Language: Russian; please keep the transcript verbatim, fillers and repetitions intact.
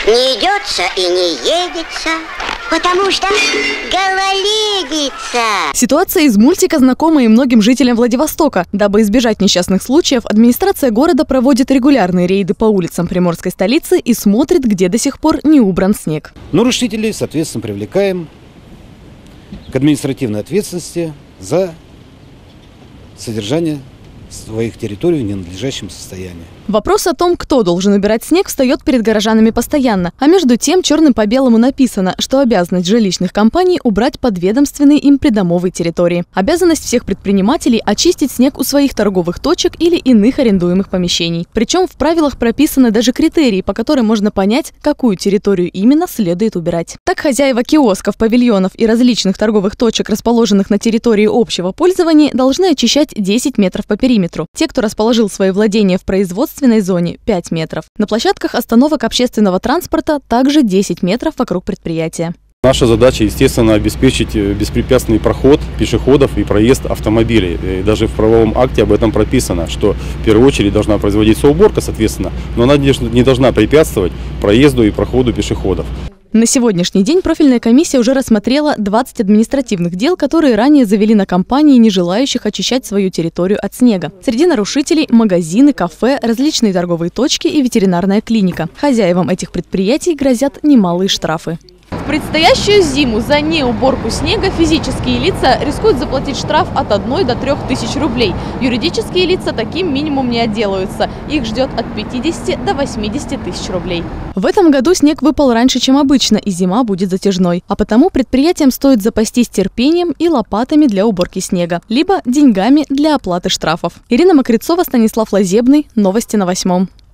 Не идется и не едется, потому что гололедица. Ситуация из мультика знакома и многим жителям Владивостока. Дабы избежать несчастных случаев, администрация города проводит регулярные рейды по улицам приморской столицы и смотрит, где до сих пор не убран снег. Нарушителей, соответственно, привлекаем к административной ответственности за содержание своих территорий в ненадлежащем состоянии. Вопрос о том, кто должен убирать снег, встает перед горожанами постоянно. А между тем черным по белому написано, что обязанность жилищных компаний убрать подведомственные им придомовые территории. Обязанность всех предпринимателей очистить снег у своих торговых точек или иных арендуемых помещений. Причем в правилах прописаны даже критерии, по которым можно понять, какую территорию именно следует убирать. Так, хозяева киосков, павильонов и различных торговых точек, расположенных на территории общего пользования, должны очищать десять метров по периметру. Те, кто расположил свои владения в производстве, в зоне пять метров. На площадках остановок общественного транспорта также десять метров вокруг предприятия. Наша задача, естественно, обеспечить беспрепятственный проход пешеходов и проезд автомобилей. И даже в правовом акте об этом прописано, что в первую очередь должна производиться уборка, соответственно, но она не должна препятствовать проезду и проходу пешеходов. На сегодняшний день профильная комиссия уже рассмотрела двадцать административных дел, которые ранее завели на компании, не желающих очищать свою территорию от снега. Среди нарушителей – магазины, кафе, различные торговые точки и ветеринарная клиника. Хозяевам этих предприятий грозят немалые штрафы. В предстоящую зиму за неуборку снега физические лица рискуют заплатить штраф от одной до трех тысяч рублей. Юридические лица таким минимум не отделаются. Их ждет от пятидесяти до восьмидесяти тысяч рублей. В этом году снег выпал раньше, чем обычно, и зима будет затяжной. А потому предприятиям стоит запастись терпением и лопатами для уборки снега, либо деньгами для оплаты штрафов. Ирина Мокрицова, Станислав Лазебный. Новости на восьмом.